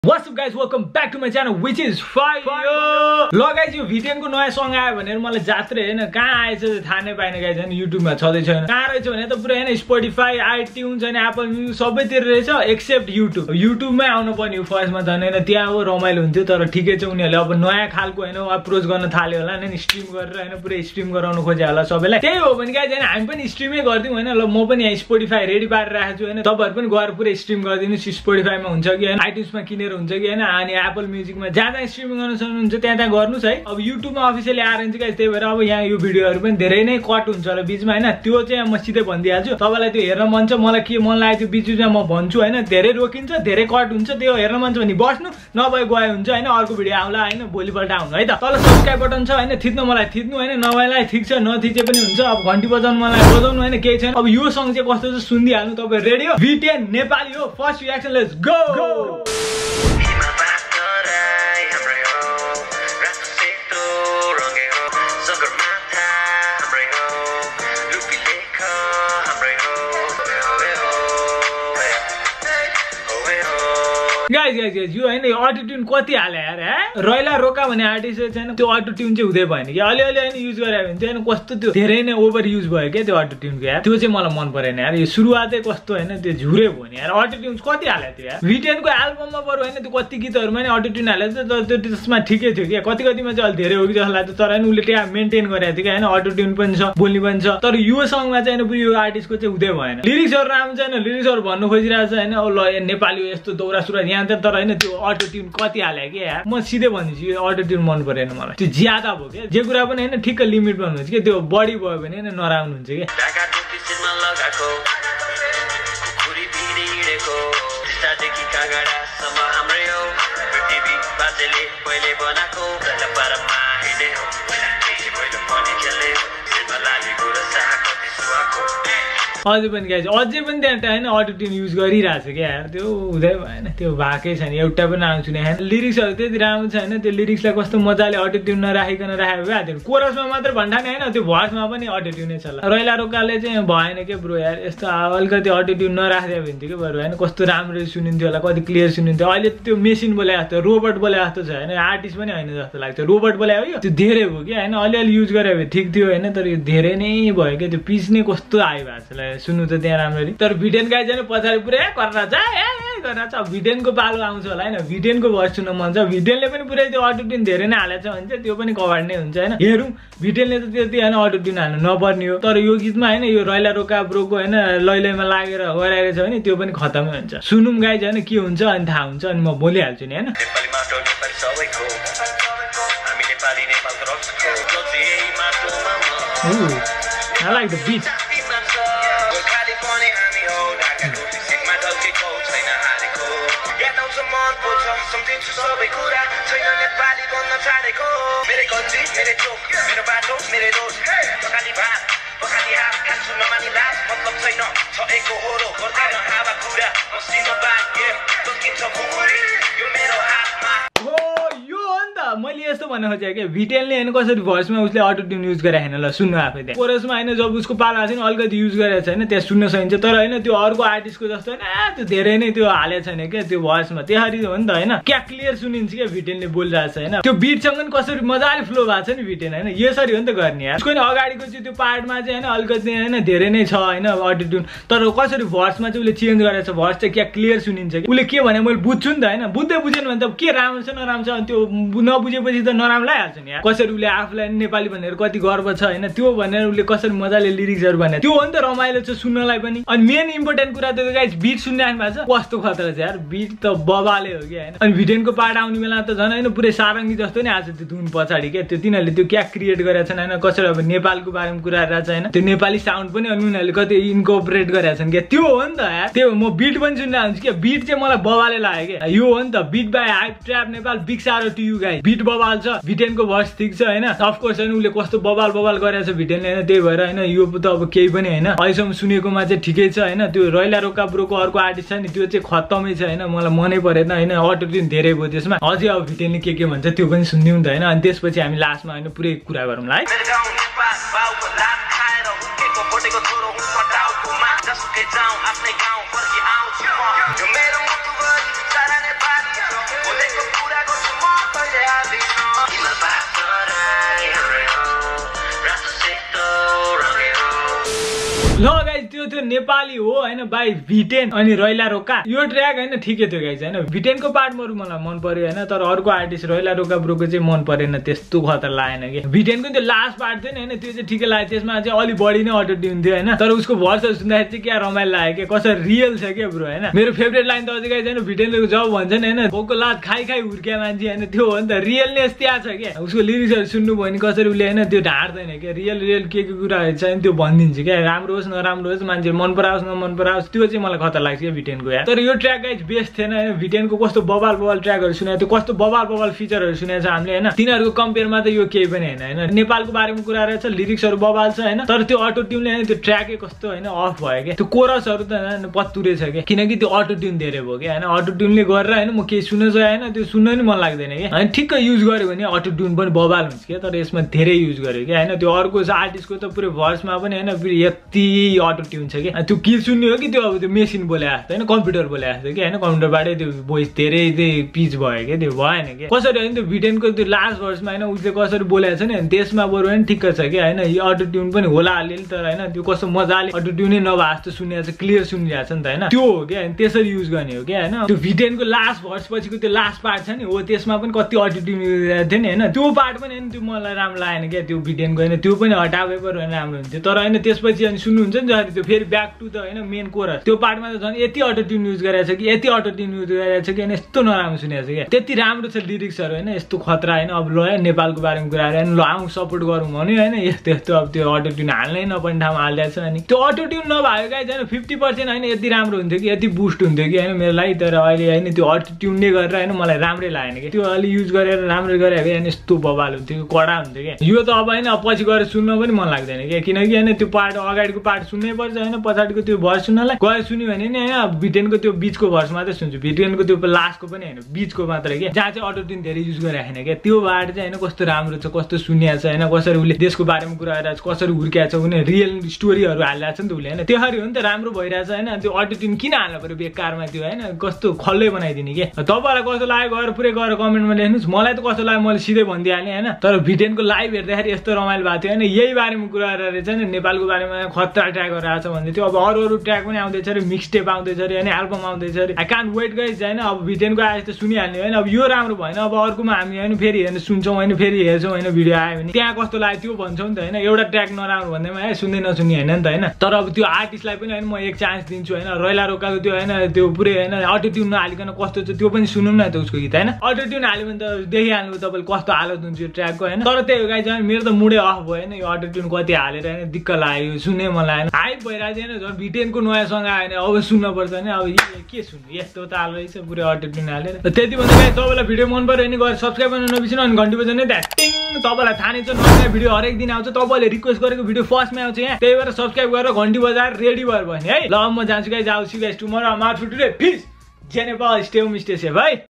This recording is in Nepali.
What's up guys, welcome back to my channel which is fire. ल गाइस यो Vten को नयाँ सङ आयो भनेर मलाई जात्रै हैन कहाँ आएछ थाहा नै पाइन गाइस हैन युट्युब मा छदै छैन कहाँ रहेछ भने त पुरै हैन स्पोटिफाई आइट्युन्स हैन एप्पल म्युजिक सबैतिर रहेछ एक्सेप्ट युट्युब मै आउनु पर्ने हो फर्स्ट मा झन् हैन त्यहाँ हो रमाइलो हुन्थ्यो तर ठिकै छ उनीहरुले अब नयाँ खालको हैन अप्रोच गर्न थाल्यो होला हैन स्ट्रिम गरेर हैन पुरै स्ट्रिम गराउन खोजे होला सबैलाई त्यही हो भने गाइस हैन हामी पनि स्ट्रिमै गर्दियौ हैन ल म पनि यहाँ स्पोटिफाई रेडी पारेर राखेको छु हैन तपाईहरु पनि गएर पुरै स्ट्रिम गरिदिनुस् स्पोटिफाई मा हुन्छ कि हैन आइट्युन्स मा किनेर हुन्छ कि हैन अनि एप्पल म्युजिक मा जहाँ स्ट्रिमिङ गर्न सक्नुहुन्छ त्यहाँ गर्नुस् है अब युट्युब मा अफिसियली आएर हुन्छ गाइस त्यही भएर अब यहाँ यो भिडियोहरु पनि धेरै नै कट हुन्छ होला बीचमा हैन त्यो चाहिँ म सिधै भनिदिहाल्छु तपाईलाई त्यो हेर्न मन छ मलाई के मन लाग्यो त्यो बीचमा म भन्छु हैन धेरै रोकिन्छ धेरै कट हुन्छ त्यो हेर्न मन छ भने बस्नु नभए गए हुन्छ हैन अर्को भिडियो आउला हैन भोलिपल्ट आउनु है त तल सब्स्क्राइब बटन छ हैन थिच्नु मलाई थिच्नु हैन नभएलाई ठीक छ नथिचे पनि हुन्छ अब घण्टी बजाउनु मलाई बजाउनु हैन केही छैन अब यो सङ चाहिँ कस्तो छ सुन्दिहाल्नु तपाईहरु रेडी हो Vten नेपाली हो first reaction let's go guys यो हैन यो अटो ट्युन कति हाले यार हे रैला रोका भन्ने आर्टिस्ट छैन त्यो अटो ट्युन चाहिँ हुँदै भएन कि अलिअलि हैन युज गरे भने त्यो हैन कस्तो त्यो धेरै नै ओभर युज भयो के त्यो अटो ट्युन को यार त्यो चाहिँ मलाई मन परेन यार यो सुरुवातै कस्तो हैन त्यो झुरे भयो नि यार अटो ट्युन कति हाले त्यो यार Vten को एल्बममा बरु हैन त्यो कति गीतहरुमा नि अटो ट्युन हालेछ तर त्यो त्यसमा ठिकै थियो के कतिमा चाहिँ अलि धेरै हो कि जस्तो लाग्छ तर हैन उले त्यहाँ मेन्टेन गरेको थियो के हैन अटो ट्युन पनि छ बोल्ने पनि छ तर यो सङमा चाहिँ हैन यो आर्टिस्टको चाहिँ हुँदै भएन लिरिक्सहरु राम्रो छैन लिरिक्सहरु भन्नु खोजिरहेछ हैन ओ ल नेपाली यस्तो दौरा सुरा यहाँ तर हैन त्यो अटो ट्युन कति हाले के यार म सिधै भन्दिछु यो अटो ट्युन मन परेन मलाई त्यो ज्यादा भयो के जे कुरा पनि हैन ठिक्क लिमिटमा हुनुहुन्छ के त्यो बढी भयो भने हैन नराम्रो हुन्छ के अझै पनि गाइस अझै पनि त्यहाँ हैन अटो ट्युन युज गरिरहेछ के यार त्यो हुँदै भएन त्यो भाकै छैन एउटा पनि राम्रो सुने हैन लिरिक्सहरु त्यति राम्रो छैन त्यो लिरिक्सलाई कस्तो मजाले अटो ट्युन नराखिकन राखेको भए त्यो कोरसमा मात्र भन्ठाने हैन त्यो भर्समा पनि अटो ट्युनै छ ल रैला रोकाले चाहिँ भएन के ब्रो यार यस्तो अलिकति अटो ट्युन नराख्दै भन्थ्यो के बरु हैन कस्तो राम्रो सुनिन्थ्यो होला कति क्लियर सुनिन्थ्यो अहिले त्यो मेसिन बोले जस्तो रोबोट बोले जस्तो छ हैन आर्टिस्ट पनि हैन जस्तो लाग्छ रोबोट बोले हो यो त्यो धेरै हो के हैन अलिअलि युज गरे भए ठीक थियो हैन तर यो धेरै नै भयो के त्यो पिच नै कस्तो आयो भएको छ सुन्नु त त्यहाँ राम्ररी तर Vten गाइस हैन पछाडी पुरै गरेर छ गरेर छ Vten को पालो आउँछ होला हैन Vten को भर्स सुन्न मन छ Vten ले पनि पुरै त्यो अटो ट्युन धेरै नै हालेछ भने त्यो पनि कभर नै हुन्छ हैन हेरौं Vten ले त त्यति हैन अटो ट्युन हाल्नु नपर्ने हो तर यो गीतमा हैन यो रैला रोका ब्रोको हैन लैलैमा लागेर गराइरहेछ भने त्यो पनि खतमै हुन्छ सुनुम गाइस हैन के हुन्छ अनि थाहा हुन्छ अनि म बोलिहाल्छु नि हैन नेपाली माटो नेपाली सबैको हामी नेपाली नेपालको रक्तको I like the beat मैले यस्तो भन्न खोजेँ के Vten ले हैन कसरी भर्समा उसले अटो ट्युन युज गरे हैन ल सुन्नु आफै त्यहाँ कोरसमा हैन जब उसको पाला छैन अलिकति युज गरेछ हैन त्यहाँ सुन्न सकिन्छ तर हैन त्यो अर्को आर्टिस्टको जस्तो हैन त्यो धेरै नै त्यो हाले छैन के त्यो भर्समा त्यसरी हो नि त हैन क्या क्लियर सुनिन्छ के Vten ले बोलिरहेछ हैन त्यो बीटसँग पनि कसरी मजाले फ्लो भएको छ नि Vten हैन यसरी हो नि त गर्ने यार उसको नि अगाडिको चाहिँ त्यो पार्टमा चाहिँ हैन अलिकति हैन धेरै नै छ हैन अटो ट्युन तर कसरी भर्समा चाहिँ उसले चेन्ज गरेछ भर्स चाहिँ क्या क्लियर सुनिन्छ कि उसले के भने मैले बुझ्छु नि त हैन बुझ्दै बुझेन भने त के राम्रो छ नराम्रो छ अनि त्यो नबुझेपछि त नराम्रो लागिहाल्छ नि यार कसरी उसले आफूलाई नेपाली भनेर कति गर्व छ हैन त्यो भनेर उसले कसरी मजाले लिरिक्सहरु भने त्यो हो नि त रमाइलो छ सुन्नलाई पनि अनि मेन इम्पोर्टेन्ट कुरा त गाइस बीट सुनिराख्नु भएको छ कस्तो खतरा छ यार बीट त बबाले हो कि हैन अनि Vten को पार्ट आउने बेला त झन् हैन पुरै सारङ्गी जस्तो नै आछ त्यो धुन पछाडी के त्यो तिनीहरुले त्यो क्या क्रिएट गरेछन् हैन कसरी अब नेपालको बारेमा कुरा गरिरहेछ हैन त्यो नेपाली साउन्ड पनि अनि उनीहरुले कति इन्कर्पोरेट गरेछन् के त्यो हो नि त यार त्यो म बीट पनि सुनिरहेको हुन्छु के बीट चाहिँ मलाई बबाले लाग्यो के यो हो नि त beat by Hype Trap Nepal big shout out to you guys beat बबाल छ Vten को भर्स ठीक छ हैन अफ कोर्स हैन उले कस्तो बबाल गरेछ Vten ले हैन त्यही भएर हैन यो त अब केही पनि हैन अहिलेसम्म सुनेकोमा चाहिँ ठिकै छ हैन त्यो रैला रोका ब्रोको अर्को आर्टिस्ट छ नि त्यो चाहिँ खत्तमै छ हैन मलाई मनै परेन हैन अटो ट्युन धेरै भयो त्यसमा अझै अब Vten ले के भन्छ त्यो पनि सुन्दियौ नि त हैन अनि त्यसपछि हामी लास्टमा हैन पुरै कुरा गरौँ ल है थियो नेपाली हो हैन बाइ Vten अनि रैला रोका यो ट्र्याक हैन ठिकै थियो गाइस हैन Vten को पार्ट मलाई मन पर्यो हैन तर अर्को आर्टिस्ट रैला रोका ब्रोको चाहिँ मन परेन त्यस्तो खतरा लागेन के Vten को त्यो लास्ट पार्ट थियो नि हैन त्यो चाहिँ ठिकै लाग्यो त्यसमा चाहिँ अलि बढी नै अटो ट्युन थियो हैन तर उसको भर्स सुन्दाखेरि चाहिँ क्या रमाइलो लाग्यो के कसरी रियल छ के ब्रो हैन मेरो फेभरेट लाइन त अझै गाइस हैन Vten को जब भन्छ नि हैन बोको लात खाइ खाइ हुर्क्या मान्छे हैन त्यो हो नि त रियलनेस त्यहाँ छ के उसको लिरिक्सहरु सुन्नु भयो नि कसरी उले हैन त्यो ढाड्दैन के रियल के कुरा छ नि त्यो भनिदिन्छ के राम्रो होस् नराम्रो होस् मान्छे मन पराओस् नमन पराओस् त्यो चाहिँ मलाई खतरा लाग्छ के Vten को यार तर यो ट्र्याक गाइस बेस्ट थिएन हैन Vten को कस्तो बबाल ट्र्याकहरु सुनायो त्यो कस्तो बबाल फिचरहरु सुनाएको छ हामीले हैन तिनीहरुको कम्पेयरमा त यो केही पनि हैन हैन नेपालको बारेमा कुरा रहेछ लिरिक्सहरु बबाल छ हैन तर त्यो अटो ट्युनले हैन त्यो ट्र्याकै कस्तो हैन अफ भयो के त्यो कोरसहरु त हैन पत्तुरे छ के किनकि त्यो अटो ट्युन धेरै भयो के हैन अटो ट्युनले गरेर हैन म केही सुन्न चाहिँ हैन त्यो सुन्न नि मन लाग्दैन के हैन ठिक्क युज गर्यो भने अटो ट्युन पनि बबाल हुन्छ के तर यसमा धेरै युज गर्यो के हैन त्यो अर्को आर्टिस्टको त पुरै भर्समा पनि हैन यति अटो ट्युन छ के त्यो के सुन्ने हो कि त्यो अब त्यो मेसिन बोले जस्तो हैन कम्प्युटर बोले जस्तो के हैन कम्प्युटरबाटै त्यो भोइस धेरै चाहिँ पिच भयो के त्यो भएन के कसरी हैन त्यो Vten को त्यो लास्ट भर्समा हैन उसले कसरी बोलेको छ नि त्यसमा बरु हैन ठिक्क छ के हैन यो अटो ट्युन पनि होला अलिअलि तर हैन त्यो कस्तो मजाले अटो ट्युनै नभए जस्तो सुनिएको छ क्लियर सुनिरहेको छ नि त हैन त्यो हो के हैन त्यसरी युज गर्ने हो के हैन त्यो Vten को लास्ट भर्स पछिको त्यो लास्ट पार्ट छ नि हो त्यसमा पनि कति अटो ट्युन युज गरेको थियो नि हैन त्यो पार्ट पनि हैन त्यो मलाई राम्रो लागेन के त्यो Vten को हैन त्यो पनि हटाए पर हैन राम्रो हुन्थ्यो तर हैन त्यसपछि अनि सुन्नुहुन्छ नि जति त्यो फेरि ब्याक टु द हैन मेन कोरस त्यो पार्टमा त झन् यति अटो ट्युन युज गरेको छ कि यति अटो ट्युन युज गरेको छ कि हैन यस्तो नराम्रो सुनेको छ के त्यति राम्रो छ लिरिक्सहरु हैन यस्तो खतरा हैन अब ल नेपालको बारेमा कुरा गरे हैन ल आउँ सपोर्ट गरौँ भन्यो हैन यस्तो अब त्यो अटो ट्युन हाल्नै नपर्ने ठाउँमा हालिदिएको छ अनि त्यो अटो ट्युन नभएको गाइस हैन 50% हैन यति राम्रो हुन्थ्यो कि यति बुस्ट हुन्थ्यो कि हैन मेरो लागि तर अहिले हैन त्यो अटो ट्युनले गरेर हैन मलाई राम्रै लागेन के त्यो अलि युज गरेर राम्रो गरे भए हैन यस्तो बबाल हुन्थ्यो कडा हुन्थ्यो के यो त अब हैन पछि गएर सुन्न पनि मन लाग्दैन के किनकि हैन त्यो पार्ट अगाडिको पार्ट सुन्नै पर्छ हैन पछाडिको त्यो भर्स सुन्नलाई गएर सुन्यो भने नि हैन Vten को त्यो बीचको भर्स मात्रै सुन्छु Vten को त्यो लास्टको पनि हैन बीचको मात्रै के जहाँ चाहिँ अटो ट्युन धेरै युज गरेको छैन के त्यो बारे चाहिँ हैन कस्तो राम्रो छ कस्तो सुनिया छ हैन कसरी उले देशको बारेमा कुरा गरिरहेछ कसरी हुर्किया छ उनी रियल स्टोरीहरु हालिरहेछ नि त उले हैन त्यसरी हो नि त राम्रो भइरहेछ हैन त्यो अटो ट्युन किन हाल्नु पर्यो बेकारमा त्यो हैन कस्तो खल्लै बनाइदिने के तपाईलाई कस्तो लाग्यो गएर पुरै गएर कमेन्टमा लेख्नुस् मलाई त कस्तो लाग्यो मैले सिधै भनिदिहालेँ हैन तर Vten को लाइभ हेर्दाखेरि यस्तो रमाइलो भएको थियो हैन यही बारेमा कुरा गरेर चाहिँ नेपालको बारेमा खतरा ट्र्याक गरिरहेछ भन्दै थियो अब अरु ट्र्याक पनि आउँदैछ रे मिक्स टेप आउँदैछ रे हैन एल्बम आउँदैछ रे आई कान्ट वेट गाइस हैन अब Vten को आएछ त सुनिहाल्ने हैन अब यो राम्रो भएन अब अर्कोमा हामी हैन फेरि हैन सुन्छौं हैन फेरि हेर्छौं हैन भिडियो आयो भने त्यहाँ कस्तो लाग्यो त्यो भन्छौं नि त हैन एउटा ट्र्याक नराम्रो भन्दैमा है सुन्दै नसुन्ने हैन नि त हैन तर अब त्यो आर्टिस्टलाई पनि हैन म एक चान्स दिन्छु हैन रैला रोकाको त्यो हैन त्यो पुरै हैन अटो ट्युन नहालिकन कस्तो छ त्यो पनि सुनौं न त उसको गीत हैन अटो ट्युन हाल्यो भने त देखिहाल्नु तपाईले कस्तो हालत हुन्छ यो ट्र्याकको हैन तर त्यही हो गाइस मेरो त मुडै अफ भयो हैन यो अटो ट्युन कति हालेर हैन दिक्क लाग्यो सुन्नै मन लागेन हाइप भइरहेछ हैन झन् Vten को नयाँ सङ आयो भने अब सुन्न पर्छ हैन अब के सुन्नु यस्तो त हाल रहेछ पुरै अटो ट्युन हालेर त्यति भन्दा गाइस तपाईलाई भिडियो मन पर्यो भने गएर सब्स्क्राइब गर्न नबिर्सनु अनि घण्टी बजाउनु टिङ तपाईलाई थाहा नै छ नयाँ भिडियो हरेक दिन आउँछ तपाईले रिक्वेस्ट गरेको भिडियो फर्स्टमा आउँछ यहाँ त्यही भएर सब्स्क्राइब गरेर घण्टी बजाएर रेडी भएर भने है ल म जान्छु गाइस आउ see guys tomorrow I'm out for today peace जेनेपल स्टे होम स्टे सेफ है।